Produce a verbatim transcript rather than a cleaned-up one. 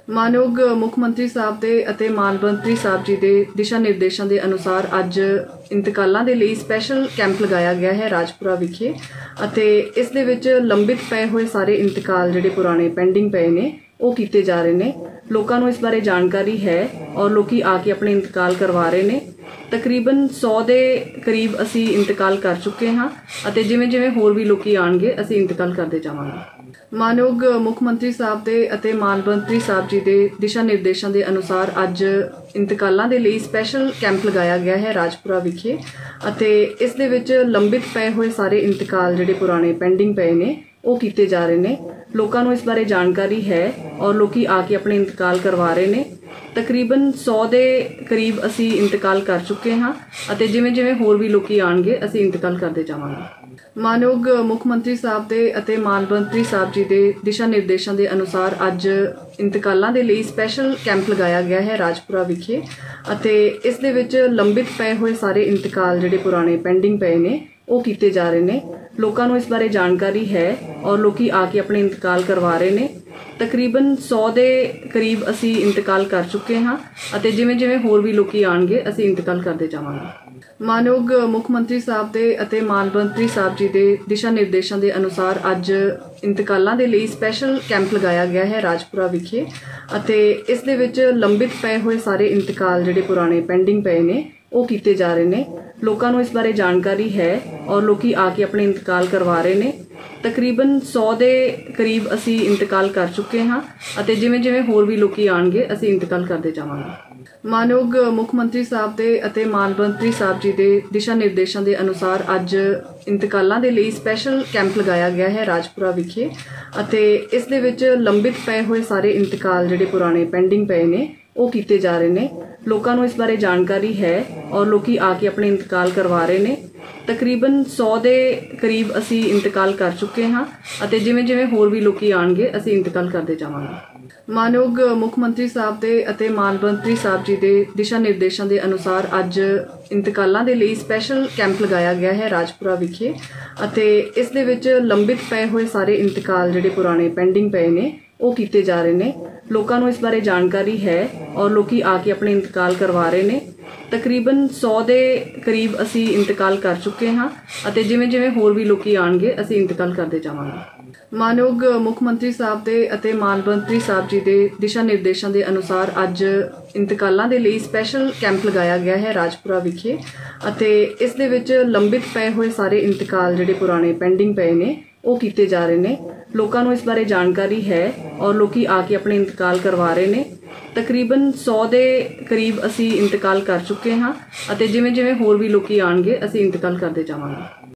ਮਾਨਯੋਗ ਮੁੱਖ ਮੰਤਰੀ ਸਾਹਿਬ ਦੇ ਅਤੇ ਮਾਨ ਮੰਤਰੀ ਸਾਹਿਬ ਜੀ ਦੇ ਦਿਸ਼ਾ ਨਿਰਦੇਸ਼ਾਂ ਦੇ ਅਨੁਸਾਰ ਅੱਜ ਇੰਤਕਾਲਾਂ ਦੇ ਲਈ ਸਪੈਸ਼ਲ ਕੈਂਪ ਲਗਾਇਆ ਗਿਆ ਹੈ ਰਾਜਪੁਰਾ ਵਿਖੇ ਅਤੇ ਇਸ ਦੇ ਵਿੱਚ ਲੰਬਿਤ ਪਏ ਹੋਏ ਸਾਰੇ ਇੰਤਕਾਲ ਜਿਹੜੇ ਪੁਰਾਣੇ ਪੈਂਡਿੰਗ ਪਏ ਨੇ ਉਹ ਕੀਤੇ ਜਾ ਰਹੇ ਨੇ। ਲੋਕਾਂ ਨੂੰ ਇਸ ਬਾਰੇ ਜਾਣਕਾਰੀ ਹੈ ਔਰ ਲੋਕੀ ਆ ਕੇ ਆਪਣੇ ਇੰਤਕਾਲ ਕਰਵਾ ਰਹੇ ਨੇ। ਤਕਰੀਬਨ ਸੌ ਦੇ ਕਰੀਬ ਅਸੀਂ ਇੰਤਕਾਲ ਕਰ ਚੁੱਕੇ ਹਾਂ ਅਤੇ ਜਿਵੇਂ ਜਿਵੇਂ ਹੋਰ ਵੀ ਲੋਕੀ ਆਣਗੇ ਅਸੀਂ ਇੰਤਕਾਲ ਕਰਦੇ ਜਾਵਾਂਗੇ। ਮਾਨਯੋਗ ਮੁੱਖ ਮੰਤਰੀ ਸਾਹਿਬ ਦੇ ਅਤੇ ਮਾਨ ਮੰਤਰੀ ਸਾਹਿਬ ਜੀ ਦੇ ਦਿਸ਼ਾ ਨਿਰਦੇਸ਼ਾਂ ਦੇ ਅਨੁਸਾਰ ਅੱਜ ਇੰਤਕਾਲਾਂ ਦੇ ਲਈ ਸਪੈਸ਼ਲ ਕੈਂਪ ਲਗਾਇਆ ਗਿਆ ਹੈ ਰਾਜਪੁਰਾ ਵਿਖੇ ਅਤੇ ਇਸ ਦੇ ਵਿੱਚ ਲੰਬਿਤ ਪਏ ਹੋਏ ਸਾਰੇ ਇੰਤਕਾਲ ਜਿਹੜੇ ਪੁਰਾਣੇ ਪੈਂਡਿੰਗ ਪਏ ਨੇ ਉਹ ਕੀਤੇ ਜਾ ਰਹੇ ਨੇ। ਲੋਕਾਂ ਨੂੰ ਇਸ ਬਾਰੇ ਜਾਣਕਾਰੀ ਹੈ ਔਰ ਲੋਕੀ ਆ ਕੇ ਆਪਣੇ ਇੰਤਕਾਲ ਕਰਵਾ ਰਹੇ ਨੇ। ਤਕਰੀਬਨ ਸੌ ਦੇ ਕਰੀਬ ਅਸੀਂ ਇੰਤਕਾਲ ਕਰ ਚੁੱਕੇ ਹਾਂ ਅਤੇ ਜਿਵੇਂ ਜਿਵੇਂ ਹੋਰ ਵੀ ਲੋਕੀ ਆਣਗੇ ਅਸੀਂ ਇੰਤਕਾਲ ਕਰਦੇ ਜਾਵਾਂਗੇ। ਮਾਨਯੋਗ ਮੁੱਖ ਮੰਤਰੀ ਸਾਹਿਬ ਦੇ ਅਤੇ ਮਾਨ ਮੰਤਰੀ ਸਾਹਿਬ ਜੀ ਦੇ ਦਿਸ਼ਾ ਨਿਰਦੇਸ਼ਾਂ ਦੇ ਅਨੁਸਾਰ ਅੱਜ ਇੰਤਕਾਲਾਂ ਦੇ ਲਈ ਸਪੈਸ਼ਲ ਕੈਂਪ ਲਗਾਇਆ ਗਿਆ ਹੈ ਰਾਜਪੁਰਾ ਵਿਖੇ ਅਤੇ ਇਸ ਦੇ ਵਿੱਚ ਲੰਬਿਤ ਪਏ ਹੋਏ ਸਾਰੇ ਇੰਤਕਾਲ ਜਿਹੜੇ ਪੁਰਾਣੇ ਪੈਂਡਿੰਗ ਪਏ ਨੇ ਉਹ ਕੀਤੇ ਜਾ ਰਹੇ ਨੇ। ਲੋਕਾਂ ਨੂੰ ਇਸ ਬਾਰੇ ਜਾਣਕਾਰੀ ਹੈ ਔਰ ਲੋਕੀ ਆ ਕੇ ਆਪਣੇ ਇੰਤਕਾਲ ਕਰਵਾ ਰਹੇ ਨੇ। ਤਕਰੀਬਨ ਸੌ ਦੇ ਕਰੀਬ ਅਸੀਂ ਇੰਤਕਾਲ ਕਰ ਚੁੱਕੇ ਹਾਂ ਅਤੇ ਜਿਵੇਂ ਜਿਵੇਂ ਹੋਰ ਵੀ ਲੋਕੀ ਆਣਗੇ ਅਸੀਂ ਇੰਤਕਾਲ ਕਰਦੇ ਜਾਵਾਂਗੇ। ਮਾਨਯੋਗ ਮੁੱਖ ਮੰਤਰੀ ਸਾਹਿਬ ਦੇ ਅਤੇ ਮਾਨ ਮੰਤਰੀ ਸਾਹਿਬ ਜੀ ਦੇ ਦਿਸ਼ਾ ਨਿਰਦੇਸ਼ਾਂ ਦੇ ਅਨੁਸਾਰ ਅੱਜ ਇੰਤਕਾਲਾਂ ਦੇ ਲਈ ਸਪੈਸ਼ਲ ਕੈਂਪ ਲਗਾਇਆ ਗਿਆ ਹੈ ਰਾਜਪੁਰਾ ਵਿਖੇ ਅਤੇ ਇਸ ਦੇ ਵਿੱਚ ਲੰਬਿਤ ਪਏ ਹੋਏ ਸਾਰੇ ਇੰਤਕਾਲ ਜਿਹੜੇ ਪੁਰਾਣੇ ਪੈਂਡਿੰਗ ਪਏ ਨੇ ਉਹ ਕੀਤੇ ਜਾ ਰਹੇ ਨੇ। ਲੋਕਾਂ ਨੂੰ ਇਸ ਬਾਰੇ ਜਾਣਕਾਰੀ ਹੈ ਔਰ ਲੋਕੀ ਆ ਕੇ ਆਪਣੇ ਇੰਤਕਾਲ ਕਰਵਾ ਰਹੇ ਨੇ। ਤਕਰੀਬਨ ਸੌ ਦੇ ਕਰੀਬ ਅਸੀਂ ਇੰਤਕਾਲ ਕਰ ਚੁੱਕੇ ਹਾਂ ਅਤੇ ਜਿਵੇਂ ਜਿਵੇਂ ਹੋਰ ਵੀ ਲੋਕੀ ਆਣਗੇ ਅਸੀਂ ਇੰਤਕਾਲ ਕਰਦੇ ਜਾਵਾਂਗੇ। ਮਾਨਯੋਗ ਮੁੱਖ ਮੰਤਰੀ ਸਾਹਿਬ ਦੇ ਅਤੇ ਮਾਨ ਮੰਤਰੀ ਸਾਹਿਬ ਜੀ ਦੇ ਦਿਸ਼ਾ ਨਿਰਦੇਸ਼ਾਂ ਦੇ ਅਨੁਸਾਰ ਅੱਜ ਇੰਤਕਾਲਾਂ ਦੇ ਲਈ ਸਪੈਸ਼ਲ ਕੈਂਪ ਲਗਾਇਆ ਗਿਆ ਹੈ ਰਾਜਪੁਰਾ ਵਿਖੇ ਅਤੇ ਇਸ ਦੇ ਵਿੱਚ ਲੰਬਿਤ ਪਏ ਹੋਏ ਸਾਰੇ ਇੰਤਕਾਲ ਜਿਹੜੇ ਪੁਰਾਣੇ ਪੈਂਡਿੰਗ ਪਏ ਨੇ ਉਹ ਕੀਤੇ ਜਾ ਰਹੇ ਨੇ। ਲੋਕਾਂ ਨੂੰ ਇਸ ਬਾਰੇ ਜਾਣਕਾਰੀ ਹੈ ਔਰ ਲੋਕੀ ਆ ਕੇ ਆਪਣੇ ਇੰਤਕਾਲ ਕਰਵਾ ਰਹੇ ਨੇ। ਤਕਰੀਬਨ ਸੌ ਦੇ ਕਰੀਬ ਅਸੀਂ ਇੰਤਕਾਲ ਕਰ ਚੁੱਕੇ ਹਾਂ ਅਤੇ ਜਿਵੇਂ ਜਿਵੇਂ ਹੋਰ ਵੀ ਲੋਕੀ ਆਣਗੇ ਅਸੀਂ ਇੰਤਕਾਲ ਕਰਦੇ ਜਾਵਾਂਗੇ। ਮਾਨਯੋਗ ਮੁੱਖ ਮੰਤਰੀ ਸਾਹਿਬ ਦੇ ਅਤੇ ਮਾਨ ਮੰਤਰੀ ਸਾਹਿਬ ਜੀ ਦੇ ਦਿਸ਼ਾ ਨਿਰਦੇਸ਼ਾਂ ਦੇ ਅਨੁਸਾਰ ਅੱਜ ਇੰਤਕਾਲਾਂ ਦੇ ਲਈ ਸਪੈਸ਼ਲ ਕੈਂਪ ਲਗਾਇਆ ਗਿਆ ਹੈ ਰਾਜਪੁਰਾ ਵਿਖੇ ਅਤੇ ਇਸ ਦੇ ਵਿੱਚ ਲੰਬਿਤ ਪਏ ਹੋਏ ਸਾਰੇ ਇੰਤਕਾਲ ਜਿਹੜੇ ਪੁਰਾਣੇ ਪੈਂਡਿੰਗ ਪਏ ਨੇ ਉਹ ਕੀਤੇ ਜਾ ਰਹੇ ਨੇ। ਲੋਕਾਂ ਨੂੰ ਇਸ ਬਾਰੇ ਜਾਣਕਾਰੀ ਹੈ ਔਰ ਲੋਕੀ ਆ ਕੇ ਆਪਣੇ ਇੰਤਕਾਲ ਕਰਵਾ ਰਹੇ ਨੇ। ਤਕਰੀਬਨ ਸੌ ਦੇ ਕਰੀਬ ਅਸੀਂ ਇੰਤਕਾਲ ਕਰ ਚੁੱਕੇ ਹਾਂ ਅਤੇ ਜਿਵੇਂ ਜਿਵੇਂ ਹੋਰ ਵੀ ਲੋਕੀ ਆਣਗੇ ਅਸੀਂ ਇੰਤਕਾਲ ਕਰਦੇ ਜਾਵਾਂਗੇ। ਮਾਨਯੋਗ ਮੁੱਖ ਮੰਤਰੀ ਸਾਹਿਬ ਦੇ ਅਤੇ ਮਾਨ ਮੰਤਰੀ ਸਾਹਿਬ ਜੀ ਦੇ ਦਿਸ਼ਾ ਨਿਰਦੇਸ਼ਾਂ ਦੇ ਅਨੁਸਾਰ ਅੱਜ ਇੰਤਕਾਲਾਂ ਦੇ ਲਈ ਸਪੈਸ਼ਲ ਕੈਂਪ ਲਗਾਇਆ ਗਿਆ ਹੈ ਰਾਜਪੁਰਾ ਵਿਖੇ ਅਤੇ ਇਸ ਦੇ ਵਿੱਚ ਲੰਬਿਤ ਪਏ ਹੋਏ ਸਾਰੇ ਇੰਤਕਾਲ ਜਿਹੜੇ ਪੁਰਾਣੇ ਪੈਂਡਿੰਗ ਪਏ ਨੇ ਉਹ ਕੀਤੇ ਜਾ ਰਹੇ ਨੇ। ਲੋਕਾਂ ਨੂੰ ਇਸ ਬਾਰੇ ਜਾਣਕਾਰੀ ਹੈ ਔਰ ਲੋਕੀ ਆ ਕੇ ਆਪਣੇ ਇੰਤਕਾਲ ਕਰਵਾ ਰਹੇ ਨੇ। ਤਕਰੀਬਨ ਸੌ ਦੇ ਕਰੀਬ ਅਸੀਂ ਇੰਤਕਾਲ ਕਰ ਚੁੱਕੇ ਹਾਂ ਅਤੇ ਜਿਵੇਂ ਜਿਵੇਂ ਹੋਰ ਵੀ ਲੋਕੀ ਆਣਗੇ ਅਸੀਂ ਇੰਤਕਾਲ ਕਰਦੇ ਜਾਵਾਂਗੇ।